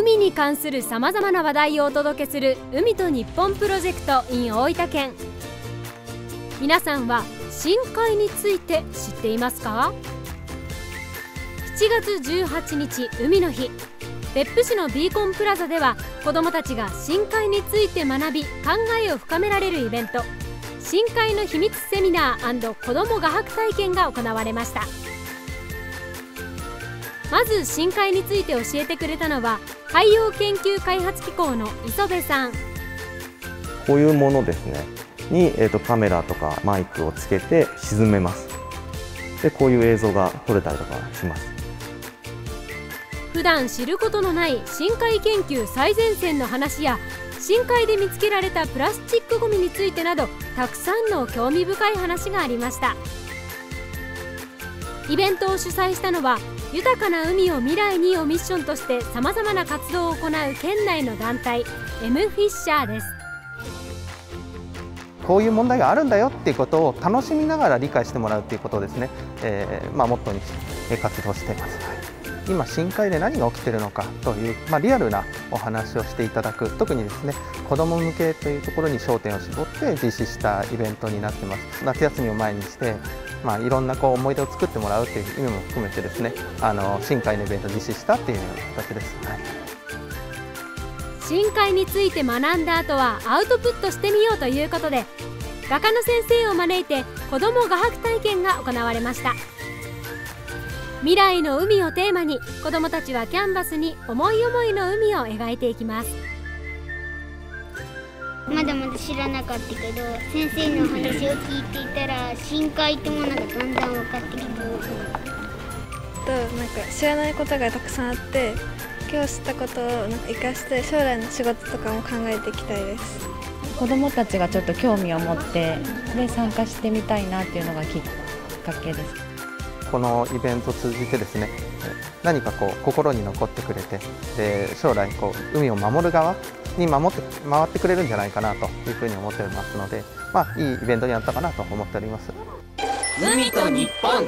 海に関するさまざまな話題をお届けする海と日本プロジェクト in 大分県。皆さんは深海について知っていますか？7月18日海の日、別府市のビーコンプラザでは子どもたちが深海について学び考えを深められるイベント、深海の秘密セミナー&子ども画伯体験が行われました。まず深海について教えてくれたのは海洋研究開発機構の磯部さん。 こういうものですねに、カメラとかマイクをつけて沈めます。でこういう映像が撮れたりとかします。 普段知ることのない深海研究最前線の話や深海で見つけられたプラスチックごみについてなど、たくさんの興味深い話がありました。イベントを主催したのは豊かな海を未来にをミッションとしてさまざまな活動を行う県内の団体 M フィッシャーです。 こういう問題があるんだよっていうことを楽しみながら理解してもらうっていうことをですね、モットーにして活動しています。今深海で何が起きているのかという、リアルなお話をしていただく、特にですね子ども向けというところに焦点を絞って実施したイベントになっています。夏休みを前にしていろんな思い出を作ってもらうという意味も含めてですね、深海のイベントを実施したっていう形です。 深海について学んだ後はアウトプットしてみようということで、画家の先生を招いて子ども画伯体験が行われました。未来の海をテーマに子どもたちはキャンバスに思い思いの海を描いていきます。 まだまだ知らなかったけど、先生の話を聞いていたら深海ってものがだんだん分かってきた。 知らないことがたくさんあって、今日知ったことを生かして将来の仕事とかも考えていきたいです。 子どもたちがちょっと興味を持って参加してみたいなっていうのがきっかけです。 このイベントを通じてですね、何か心に残ってくれて、将来海を守る側に回ってくれるんじゃないかなというふうに思っておりますので、いいイベントになったかなと思っております。 海と日本、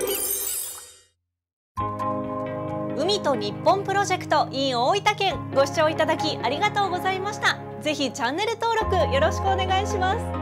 海と日本プロジェクト in 大分県、ご視聴いただきありがとうございました。ぜひチャンネル登録よろしくお願いします。